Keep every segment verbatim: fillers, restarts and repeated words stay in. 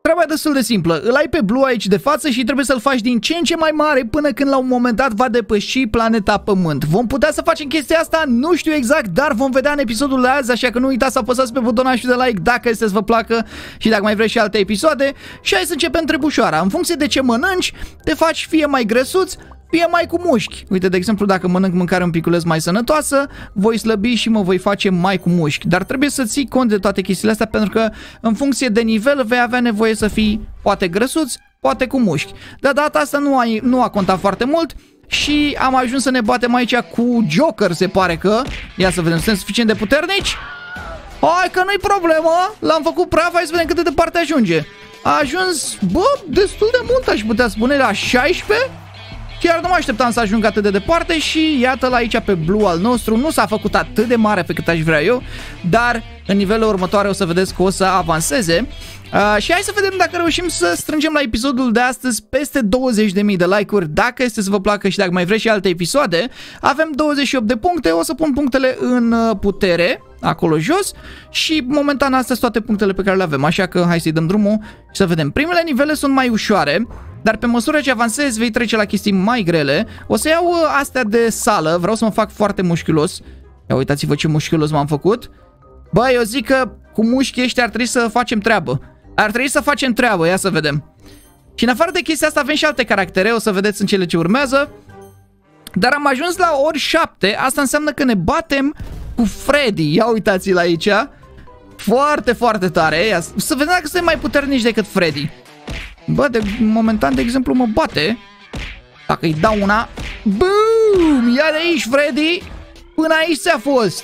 Treaba e destul de simplă. Îl ai pe Blue aici de față și trebuie să-l faci din ce în ce mai mare până când la un moment dat va depăși planeta Pământ. Vom putea să facem chestia asta? Nu știu exact, dar vom vedea în episodul de azi, așa că nu uitați să apăsați pe butonul de like dacă este să vă placă și dacă mai vreți și alte episoade. Și hai să începem trebușoara. În funcție de ce mănânci, te faci fie mai grăsuț, fie mai cu mușchi. Uite, de exemplu, dacă mănânc mâncare un piculeț mai sănătoasă, voi slăbi și mă voi face mai cu mușchi. Dar trebuie să ții cont de toate chestiile astea, pentru că în funcție de nivel vei avea nevoie să fii poate grăsuț, poate cu mușchi. De data asta nu a, nu a contat foarte mult și am ajuns să ne batem aici cu Joker, se pare că. Ia să vedem, suntem suficient de puternici? Hai că nu-i problemă, l-am făcut praf, hai să vedem cât de departe ajunge. A ajuns, bă, destul de mult, aș putea spune, la șaisprezece. Chiar nu mă așteptam să ajung atât de departe și iată-l aici pe Blue al nostru. Nu s-a făcut atât de mare pe cât aș vrea eu, dar în nivelul următoare o să vedeți că o să avanseze. Uh, și hai să vedem dacă reușim să strângem la episodul de astăzi peste douăzeci de mii de like-uri. Dacă este să vă placă și dacă mai vreți și alte episoade, avem douăzeci și opt de puncte. O să pun punctele în putere acolo jos și momentan astea sunt toate punctele pe care le avem. Așa că hai să-i dăm drumul și să vedem. Primele nivele sunt mai ușoare, dar pe măsură ce avansezi vei trece la chestii mai grele. O să iau astea de sală, vreau să mă fac foarte mușchiulos. Ia uitați-vă ce mușchiulos m-am făcut. Bă, eu zic că cu mușchii ăștia ar trebui să facem treabă. Ar trebui să facem treabă, ia să vedem. Și în afară de chestia asta avem și alte caractere, o să vedeți în cele ce urmează. Dar am ajuns la ori șapte, asta înseamnă că ne batem cu Freddy. Ia uitați-l aici. Foarte, foarte tare. Ia să vedem dacă suntem mai puternici decât Freddy. Bă, de momentan, de exemplu, mă bate. Dacă îi dau una... Boom! Ia de aici, Freddy! Până aici ți-a fost.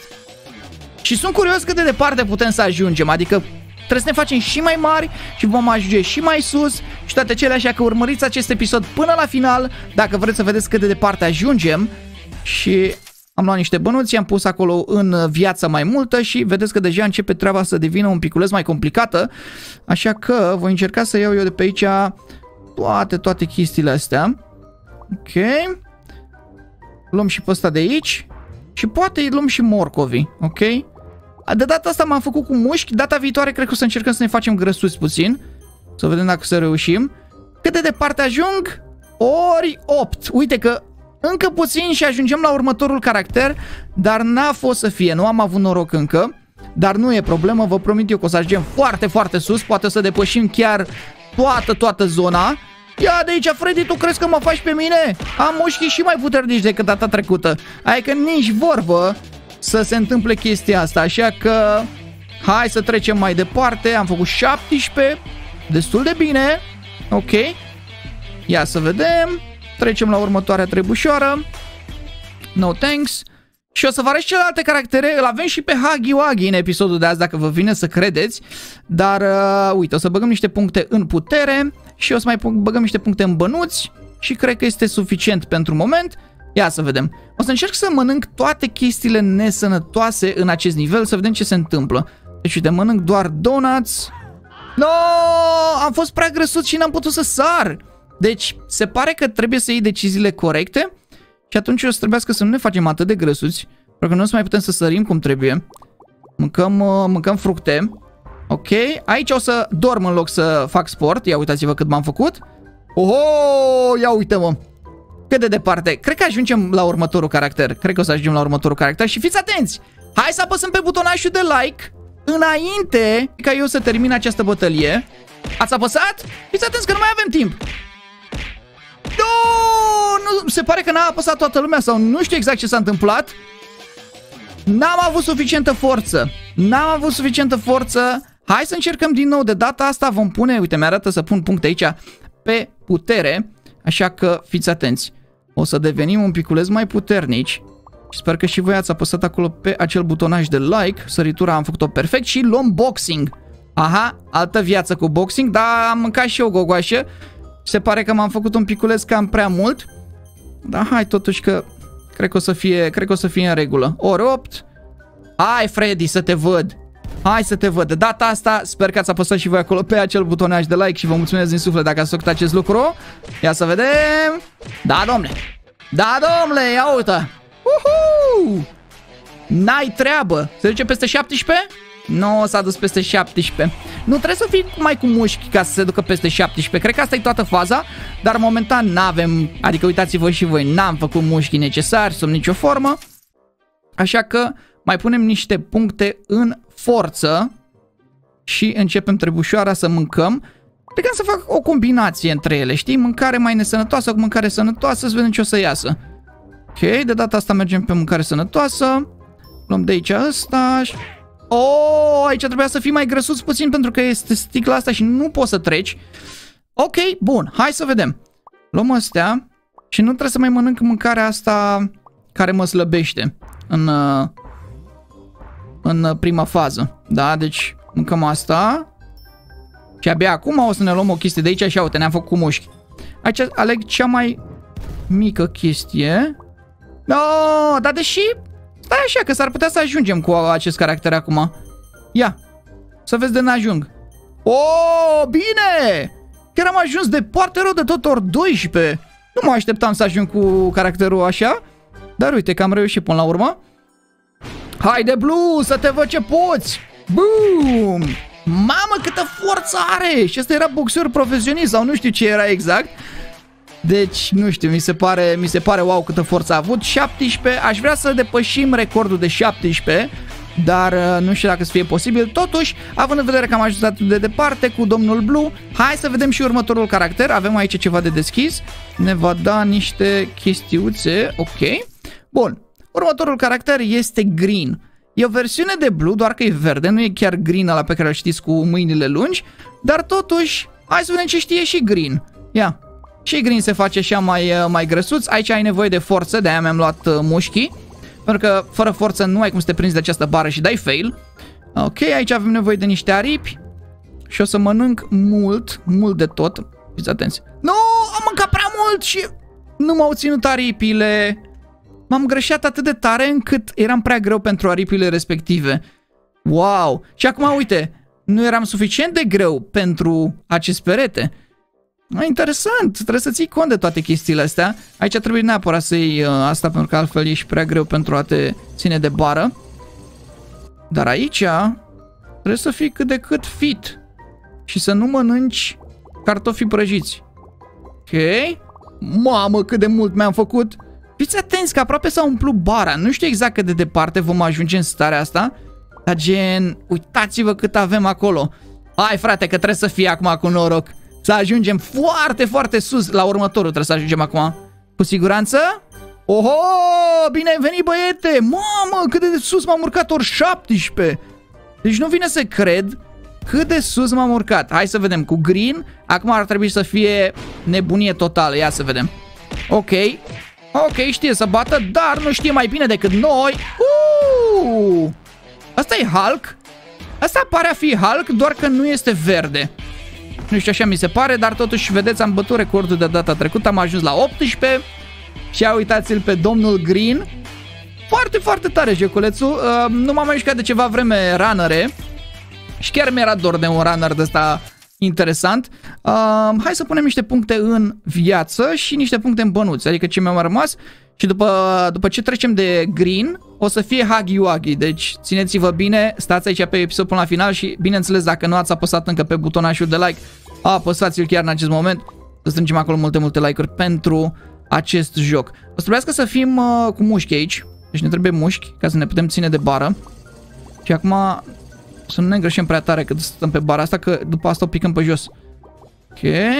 Și sunt curios cât de departe putem să ajungem. Adică trebuie să ne facem și mai mari și vom ajunge și mai sus și toate cele, așa că urmăriți acest episod până la final dacă vreți să vedeți cât de departe ajungem. Și am luat niște bănuți, i-am pus acolo în viață mai multă și vedeți că deja începe treaba să devină un piculeț mai complicată. Așa că voi încerca să iau eu de pe aici toate, toate chestiile astea. Ok. Luăm și pe ăsta de aici și poate luăm și morcovii, ok? De data asta m-am făcut cu mușchi, data viitoare cred că o să încercăm să ne facem grăsuți puțin. Să vedem dacă să reușim. Cât de departe ajung? Ori opt. Uite că încă puțin și ajungem la următorul caracter, dar n-a fost să fie, nu am avut noroc încă. Dar nu e problemă, vă promit eu că o să ajungem foarte, foarte sus, poate o să depășim chiar toată, toată zona. Ia de aici, Freddy, tu crezi că mă faci pe mine? Am mușchii și mai puternici decât data trecută. Adică nici vorbă să se întâmple chestia asta, așa că hai să trecem mai departe. Am făcut șaptesprezece, destul de bine. Ok. Ia să vedem. Trecem la următoarea trebușoară. No thanks. Și o să vă arăt celelalte caractere. Îl avem și pe Huggy Wuggy în episodul de azi, dacă vă vine să credeți. Dar uh, uite, o să băgăm niște puncte în putere și o să mai băgăm niște puncte în bănuți și cred că este suficient pentru moment. Ia să vedem. O să încerc să mănânc toate chestiile nesănătoase în acest nivel, să vedem ce se întâmplă. Deci uite, mănânc doar donuts. No, am fost prea grăsuț și n-am putut să sar. Deci se pare că trebuie să iei deciziile corecte și atunci o să trebuiască să nu ne facem atât de grăsuți, pentru că nu o să mai putem să sărim cum trebuie. Mâncăm, uh, mâncăm fructe. Ok, aici o să dorm în loc să fac sport. Ia uitați-vă cât m-am făcut. Oho, ia uite-mă. Cât de departe. Cred că ajungem la următorul caracter. Cred că o să ajungem la următorul caracter. Și fiți atenți. Hai să apăsăm pe butonașul de like înainte ca eu să termin această bătălie. Ați apăsat? Fiți atenți că nu mai avem timp. No, nu, se pare că n-a apăsat toată lumea sau nu știu exact ce s-a întâmplat. N-am avut suficientă forță. N-am avut suficientă forță. Hai să încercăm din nou. De data asta vom pune, uite, mi-arată să pun puncte aici pe putere. Așa că fiți atenți. O să devenim un piculeț mai puternici. Și sper că și voi ați apăsat acolo pe acel butonaj de like. Săritura am făcut-o perfect și luăm boxing. Aha, altă viață cu boxing. Dar am mâncat și eu gogoașă. Se pare că m-am făcut un piculeț cam prea mult. Dar hai totuși că cred că o să fie, cred că o să fie în regulă. Ori opt. Hai, Freddy, să te văd. Hai să te văd. De data asta sper că ați apăsat și voi acolo pe acel butonaj de like și vă mulțumesc din suflet dacă ați făcut acest lucru. Ia să vedem. Da, domnule. Da, domnule, ia uite. Uhu! N-ai treabă. Se duce peste șaptesprezece? Nu s-a dus peste șaptesprezece. Nu trebuie să fii mai cu mușchi ca să se ducă peste șaptesprezece. Cred că asta e toată faza. Dar momentan n-avem, adică uitați-vă și voi, n-am făcut mușchii necesari sub nicio formă. Așa că mai punem niște puncte în forță. Și începem trebușoara să mâncăm. Plecăm să fac o combinație între ele, știi? Mâncare mai nesănătoasă cu mâncare sănătoasă, să vedem ce o să iasă. Ok, de data asta mergem pe mâncare sănătoasă. Luăm de aici ăsta. Oh, aici trebuia să fii mai grăsuț puțin pentru că este sticla asta și nu poți să treci. Ok, bun, hai să vedem. Luăm astea și nu trebuie să mai mănânc mâncarea asta care mă slăbește în, în prima fază. Da, deci mâncăm asta. Și abia acum o să ne luăm o chestie de aici și uite, ne-am făcut mușchi. Aici aleg cea mai mică chestie. No, dar deși... Stai așa, că s-ar putea să ajungem cu acest caracter acum. Ia, să vezi de n-ajung. Oh, bine! Chiar am ajuns departe rău de tot ori doisprezece. Nu mă așteptam să ajung cu caracterul așa. Dar uite că am reușit până la urmă. Haide, Blue, să te văd ce poți! Boom! Mamă, câtă forță are! Și ăsta era boxer profesionist sau nu știu ce era exact. Deci, nu știu, mi se pare, mi se pare wow câtă forță a avut. șaptesprezece, aș vrea să depășim recordul de șaptesprezece, dar nu știu dacă să fie posibil. Totuși, având în vedere că am ajuns atât de departe cu domnul Blue, hai să vedem și următorul caracter. Avem aici ceva de deschis. Ne va da niște chestiuțe. Ok. Bun. Următorul caracter este Green. E o versiune de Blue, doar că e verde, nu e chiar Green ăla pe care îl știți cu mâinile lungi, dar totuși, hai să vedem ce știe și Green. Ia. Și Green se face așa mai, mai grăsuț. Aici ai nevoie de forță, de-aia mi-am luat uh, mușchii. Pentru că fără forță nu ai cum să te prinzi de această bară și dai fail. Ok, aici avem nevoie de niște aripi. Și o să mănânc mult, mult de tot. Fiți atenți. Nu, am mâncat prea mult și nu m-au ținut aripile. M-am greșat atât de tare încât eram prea greu pentru aripile respective. Wow! Și acum uite, nu eram suficient de greu pentru acest perete. Interesant, trebuie să ții cont de toate chestiile astea. Aici trebuie neapărat să iei uh, asta, pentru că altfel ești prea greu pentru a te ține de bară. Dar aici trebuie să fii cât de cât fit și să nu mănânci cartofi prăjiți. Ok? Mamă, cât de mult mi-am făcut. Fiți atenți că aproape s-a umplut bara. Nu știu exact cât de departe vom ajunge în starea asta, dar gen, uitați-vă cât avem acolo. Hai frate, că trebuie să fie acum cu noroc. Să ajungem foarte, foarte sus. La următorul trebuie să ajungem acum. Cu siguranță. Oho, bine ai venit, băiete. Mamă, cât de sus m-am urcat, ori șaptesprezece. Deci nu vine să cred cât de sus m-am urcat. Hai să vedem cu Green. Acum ar trebui să fie nebunie totală. Ia să vedem. Ok. Ok, știe să bată, dar nu știe mai bine decât noi. Uh! Asta e Hulk. Asta pare a fi Hulk, doar că nu este verde. Nu știu, așa mi se pare, dar totuși, vedeți, am bătut recordul de data trecută, am ajuns la optsprezece. Și uitați-l pe domnul Green. Foarte, foarte tare joculețul. Uh, nu m-am mai jucat de ceva vreme runnere. Și chiar mi-era dor de un runner de ăsta interesant. Uh, hai să punem niște puncte în viață și niște puncte în bănuți, adică ce mi-au rămas. Și după, după ce trecem de Green, o să fie Huggy Wuggy. Deci țineți-vă bine, stați aici pe episod până la final și bineînțeles dacă nu ați apăsat încă pe butonașul de like, apăsați-l chiar în acest moment. Să strângem acolo multe, multe like-uri pentru acest joc. O să trebuiască să fim uh, cu mușchi aici. Deci ne trebuie mușchi ca să ne putem ține de bară. Și acum să nu ne greșim prea tare cât stăm pe bara asta, că după asta o picăm pe jos. Ok.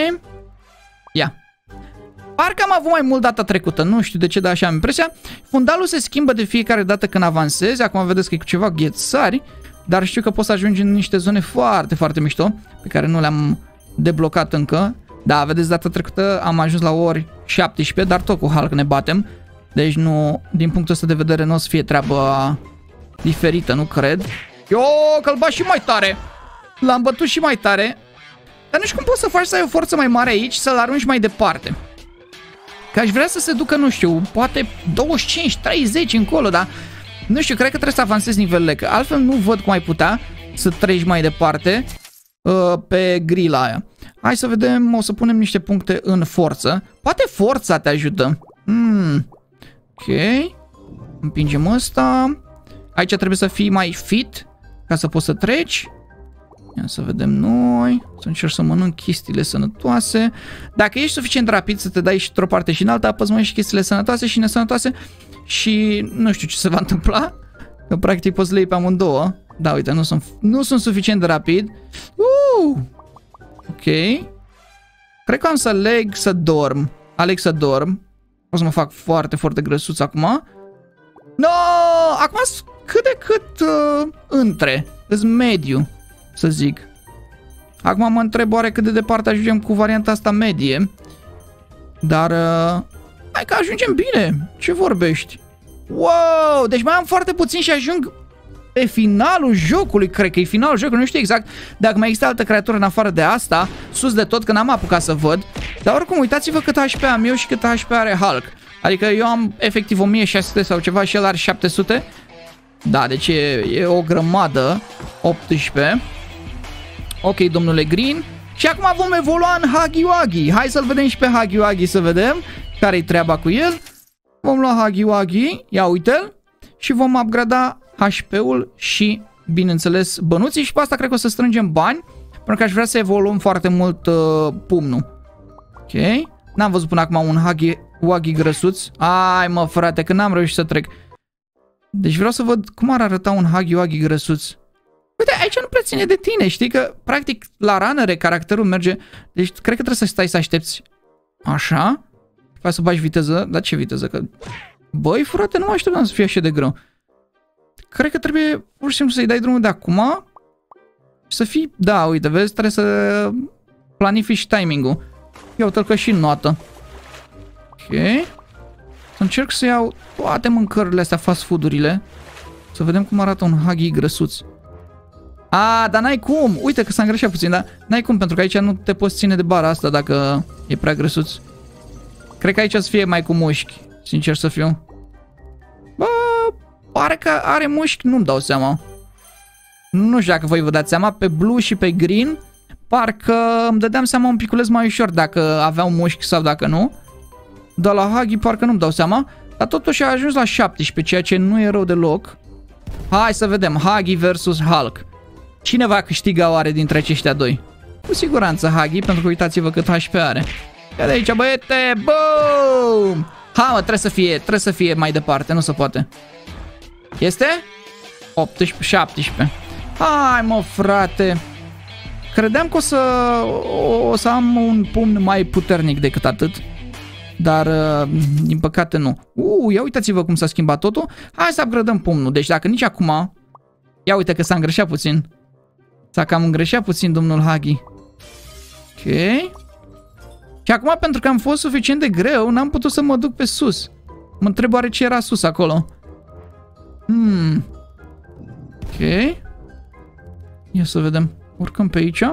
Ia. Parcă am avut mai mult data trecută, nu știu de ce, dar așa am impresia. Fundalul se schimbă de fiecare dată când avansezi. Acum vedeți că e cu ceva ghețari, dar știu că poți să ajungi în niște zone foarte, foarte mișto, pe care nu le-am deblocat încă. Da, vedeți, data trecută am ajuns la ori șaptesprezece, dar tot cu Hulk ne batem. Deci nu, din punctul ăsta de vedere nu o să fie treabă diferită, nu cred. Yo, că-l bat și mai tare. L-am bătut și mai tare. Dar nu știu cum poți să faci să ai o forță mai mare aici, să-l arunci mai departe. Că aș vrea să se ducă, nu știu, poate douăzeci și cinci treizeci încolo, dar nu știu, cred că trebuie să avansezi nivelele, că altfel nu văd cum ai putea să treci mai departe uh, pe grila aia. Hai să vedem, o să punem niște puncte în forță. Poate forța te ajută. Hmm. Ok. Împingem ăsta. Aici trebuie să fii mai fit, ca să poți să treci. Ia să vedem noi. Să încerc să mănânc chestiile sănătoase. Dacă ești suficient rapid să te dai și într-o parte și în alta, apăs mai și chestiile sănătoase și nesănătoase. Și nu știu ce se va întâmpla. Că practic poți să le iei pe amândouă. Da, uite, nu sunt, nu sunt suficient de rapid. Uh! Ok. Cred că am să aleg să dorm. Aleg să dorm. O să mă fac foarte, foarte grăsuț acum. No! Acum cât de cât uh, între. Îs mediu, să zic. Acum mă întreb oare cât de departe ajungem cu varianta asta medie. Dar uh, hai că ajungem bine. Ce vorbești? Wow! Deci mai am foarte puțin și ajung pe finalul jocului. Cred că e finalul jocului. Nu știu exact dacă mai există altă creatură în afară de asta. Sus de tot, că n-am apucat să văd. Dar oricum, uitați-vă cât H P am eu și cât H P are Hulk. Adică eu am efectiv o mie șase sute sau ceva și el are șapte sute. Da, deci e, e o grămadă. optsprezece. Ok, domnule Green. Și acum vom evolua în Huggy Wuggy. Hai să-l vedem și pe Huggy Wuggy să vedem care-i treaba cu el. Vom lua Huggy Wuggy. Ia uite-l. Și vom upgrada H P-ul și, bineînțeles, bănuții. Și pe asta cred că o să strângem bani. Pentru că aș vrea să evoluăm foarte mult uh, pumnul. Ok. N-am văzut până acum un Huggy Wuggy grăsuț. Ai mă frate, că n-am reușit să trec. Deci vreau să văd cum ar arăta un Huggy Wuggy grăsuț. Uite, aici nu prea ține de tine, știi că practic la ranere caracterul merge. Deci cred că trebuie să stai să aștepți. Așa. Ca să bagi viteză. Dar ce viteză? Că... Băi frate, nu mă așteptam să fie așa de greu. Cred că trebuie pur și simplu să-i dai drumul de acum. Și să fii... Da, uite, vezi, trebuie să planifici timing-ul. Ia uite-l că și notă. Ok. Să încerc să iau toate mâncările astea, fast food-urile. Să vedem cum arată un Huggy grăsuț. A, dar n-ai cum. Uite că s-a îngreșat puțin, dar n-ai cum, pentru că aici nu te poți ține de bara asta dacă e prea grăsuț. Cred că aici o să fie mai cu mușchi, sincer să fiu. Bă, pare că are mușchi, nu-mi dau seama. Nu știu dacă voi vă dați seama, pe blue și pe green parcă îmi dădeam seama un piculeț mai ușor dacă aveau mușchi sau dacă nu. Dar la Huggy parcă nu-mi dau seama. Dar totuși a ajuns la șaptesprezece, ceea ce nu e rău deloc. Hai să vedem, Huggy versus Hulk. Cine va câștiga oare dintre aceștia doi? Cu siguranță Huggy, pentru că uitați-vă cât H P are. Ia de aici, băiete, boom! Ha, mă, trebuie să fie, trebuie să fie mai departe, nu se poate. Este? optsprezece, șaptesprezece. Hai, mă, frate. Credeam că o să, o să am un pumn mai puternic decât atât. Dar, din păcate, nu. Uh, ia uitați-vă cum s-a schimbat totul. Hai să upgradăm pumnul. Deci dacă nici acum... Ia uite că s-a îngreșat puțin. S-a cam îngreșat puțin domnul Huggy. Ok. Și acum, pentru că am fost suficient de greu, n-am putut să mă duc pe sus. Mă întreb oare ce era sus acolo. Hmm. Ok. Ia să vedem. Urcăm pe aici.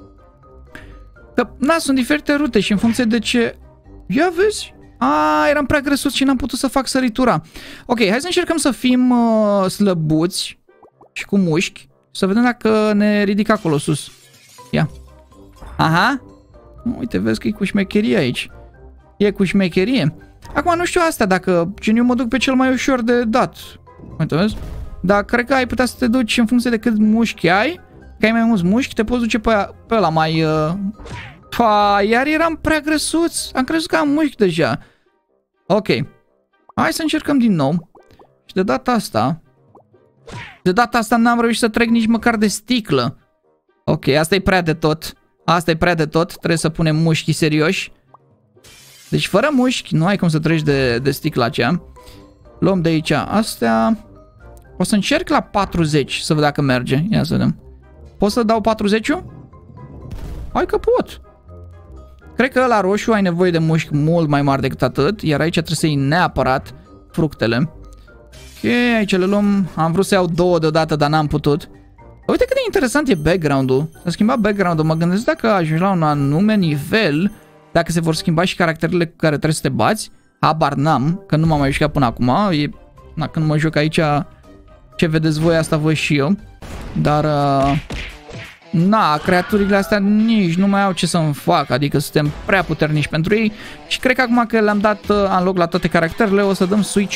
Că, na, sunt diferite rute și în funcție de ce... Ia vezi? A, eram prea grăsuț și n-am putut să fac săritura. Ok, hai să încercăm să fim uh, slăbuți și cu mușchi. Să vedem dacă ne ridică acolo sus. Ia. Aha. Uite, vezi că e cu șmecherie aici. E cu șmecherie. Acum nu știu asta, dacă gen eu mă duc pe cel mai ușor de dat. Uite, vezi? Dar cred că ai putea să te duci în funcție de cât mușchi ai. Că ai mai mulți mușchi, te poți duce pe, pe ăla mai... Uh... Pa, iar eram prea grăsuț. Am crezut că am mușchi deja. Ok. Hai să încercăm din nou. Și de data asta... De data asta n-am reușit să trec nici măcar de sticlă. Ok, asta e prea de tot. Asta e prea de tot. Trebuie să punem mușchii serioși. Deci fără mușchi nu ai cum să treci de, de sticla aceea. Luăm de aici astea. O să încerc la patruzeci să văd dacă merge. Ia să vedem. Pot să dau patruzeci-ul? Hai că pot. Cred că la roșu ai nevoie de mușchi mult mai mari decât atât. Iar aici trebuie să iei neapărat fructele. Ok, aici le luăm. Am vrut să iau două deodată, dar n-am putut. Uite cât de interesant e background-ul. S-a schimbat background-ul. Mă gândesc dacă ajungi la un anume nivel, dacă se vor schimba și caracterele cu care trebuie să te bați. Habar n-am, că nu m-am mai jucat până acum. E... Na, când mă joc aici, ce vedeți voi, asta văd și eu. Dar... Uh... Na, creaturile astea nici nu mai au ce să-mi fac. Adică suntem prea puternici pentru ei. Și cred că acum că le-am dat uh, unlock la toate caracterele, o să dăm switch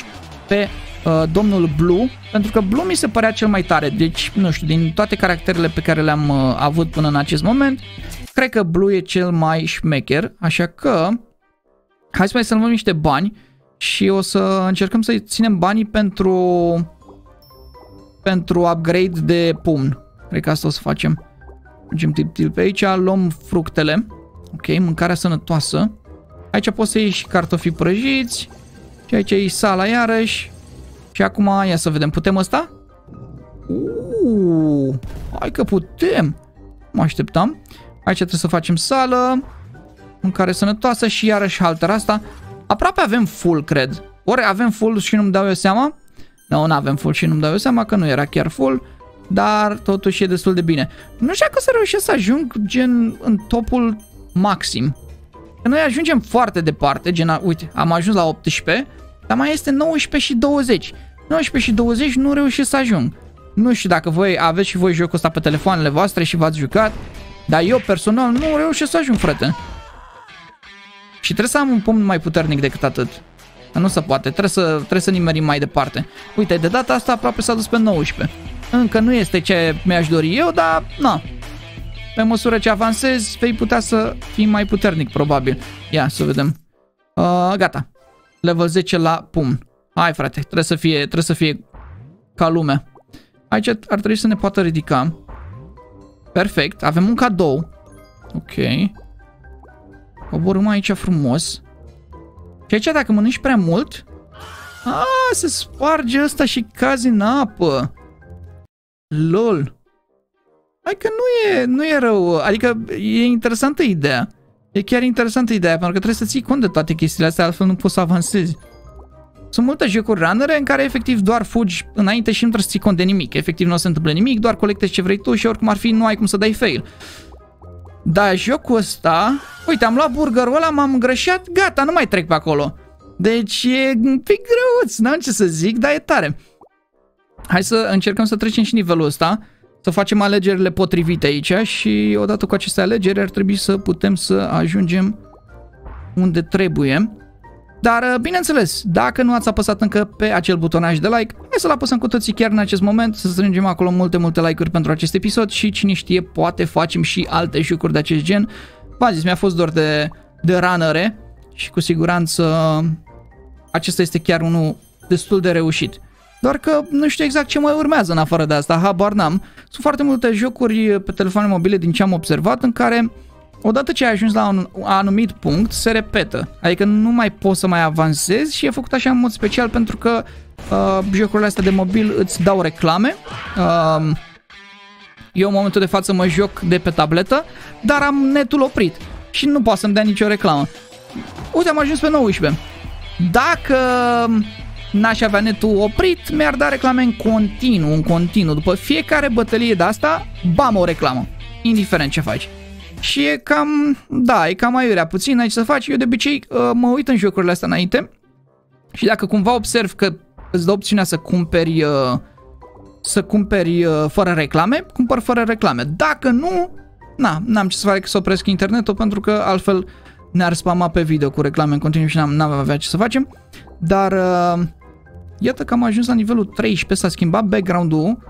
pe uh, domnul Blue, pentru că Blue mi se părea cel mai tare. Deci, nu știu, din toate caracterele pe care le-am uh, avut până în acest moment, cred că Blue e cel mai șmecher, așa că hai să mai să luăm niște bani și o să încercăm să ținem banii pentru pentru upgrade de pumn. Cred că asta o să facem. Mergem tip-tip pe aici, luăm fructele. Ok, mâncarea sănătoasă. Aici poți să iei și cartofi prăjiți. Și aici e sala iarăși. Și acum, ia să vedem, putem ăsta? Uuu, hai că putem. Mă așteptam. Aici trebuie să facem sală. Mâncare sănătoasă și iarăși haltera asta. Aproape avem full, cred. Ori avem full și nu-mi dau eu seama. Nu, nu avem full și nu-mi dau eu seama că nu era chiar full. Dar totuși e destul de bine. Nu știu dacă să reușesc să ajung gen în topul maxim. Că noi ajungem foarte departe. Gen, uite, am ajuns la optsprezece. Dar mai este nouăsprezece și douăzeci. nouăsprezece și douăzeci nu reușesc să ajung. Nu știu dacă voi aveți și voi jocul ăsta pe telefoanele voastre și v-ați jucat. Dar eu personal nu reușesc să ajung, frate. Și trebuie să am un pumn mai puternic decât atât. Nu se poate, trebuie să, trebuie să nimerim mai departe. Uite, de data asta aproape s-a dus pe nouăsprezece. Încă nu este ce mi-aș dori eu, dar na. Pe măsură ce avansezi, vei putea să fii mai puternic, probabil. Ia, să vedem. Uh, gata. Level zece la pumn. Hai, frate, trebuie să fie, trebuie să fie ca lumea. Aici ar trebui să ne poată ridica. Perfect, avem un cadou. Ok. Coborâm aici frumos. Și aici dacă mănânci prea mult, a, se sparge ăsta și cazi în apă. Lol. Hai că nu e, nu e rău. Adică e interesantă ideea. E chiar interesantă ideea, pentru că trebuie să ții cont de toate chestiile astea, altfel nu poți să avansezi. Sunt multe jocuri runnere în care efectiv doar fugi înainte și nu trebuie să ții cont de nimic. Efectiv nu se întâmplă nimic, doar colectezi ce vrei tu și oricum ar fi nu ai cum să dai fail. Da, jocul ăsta... Uite, am luat burgerul ăla, m-am îngrășat, gata, nu mai trec pe acolo. Deci e un pic greuț, n-am ce să zic, dar e tare. Hai să încercăm să trecem și nivelul ăsta, să facem alegerile potrivite aici și odată cu aceste alegeri ar trebui să putem să ajungem unde trebuie. Dar, bineînțeles, dacă nu ați apăsat încă pe acel butonaj de like, hai să-l apăsăm cu toții chiar în acest moment, să strângem acolo multe, multe like-uri pentru acest episod și cine știe, poate facem și alte jocuri de acest gen. V-am zis, mi-a fost dor de, de runnere și cu siguranță acesta este chiar unul destul de reușit. Doar că nu știu exact ce mai urmează în afară de asta, habar n-am. Sunt foarte multe jocuri pe telefoane mobile din ce am observat în care odată ce ai ajuns la un anumit punct, se repetă. Adică nu mai poți să mai avansezi și e făcut așa în mod special pentru că uh, jocurile astea de mobil îți dau reclame. Uh, eu în momentul de față mă joc de pe tabletă, dar am netul oprit și nu poate să-mi dea nicio reclamă. Uite, am ajuns pe nouăsprezece. Dacă n-aș avea netul oprit, mi-ar da reclame în continuu, în continuu. După fiecare bătălie de asta, bam, o reclamă. Indiferent ce faci. Și e cam, da, e cam aiurea puțin aici să faci. Eu de obicei uh, mă uit în jocurile astea înainte și dacă cumva observ că îți dă opțiunea să cumperi uh, să cumperi uh, fără reclame, cumpăr fără reclame. Dacă nu, na, n-am ce să fac, să opresc internetul pentru că altfel ne-ar spama pe video cu reclame în continuu și n-am avea ce să facem. Dar uh, iată că am ajuns la nivelul treisprezece, s-a schimbat background-ul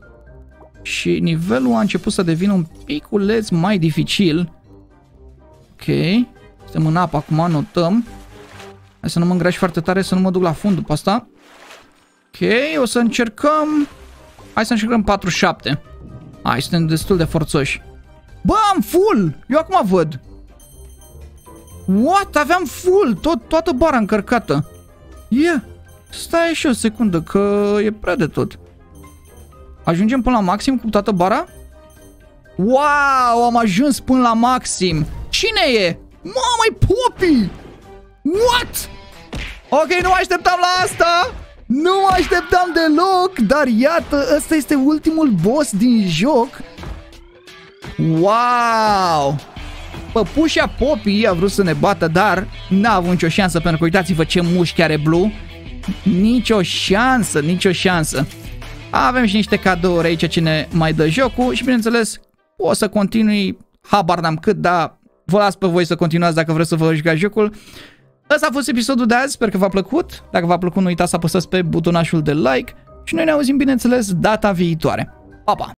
și nivelul a început să devină un piculeț mai dificil. Ok, suntem în apă acum, notăm. Hai să nu mă îngrași foarte tare, să nu mă duc la fund după asta. Ok, o să încercăm. Hai să încercăm patruzeci și șapte. Hai, suntem destul de forțoși. Bă, am full! Eu acum văd. What? Aveam full! Tot, toată bara încărcată. Yeah. Stai și o secundă, că e prea de tot. Ajungem până la maxim cu toată bara? Wow, am ajuns până la maxim. Cine e? Mamă-i Poppy! What? Ok, nu mă așteptam la asta. Nu mă așteptam deloc. Dar iată, ăsta este ultimul boss din joc. Wow! Păpușa Poppy a vrut să ne bată, dar n-a avut nicio șansă, pentru că uitați-vă ce mușchi are Blue. Nicio șansă, nicio șansă. Avem și niște cadouri aici ce ne mai dă jocul și bineînțeles o să continui, habar n-am cât, dar vă las pe voi să continuați dacă vreți să vă jucați jocul. Ăsta a fost episodul de azi, sper că v-a plăcut. Dacă v-a plăcut, nu uitați să apăsați pe butonașul de like și noi ne auzim, bineînțeles, data viitoare. Pa, pa!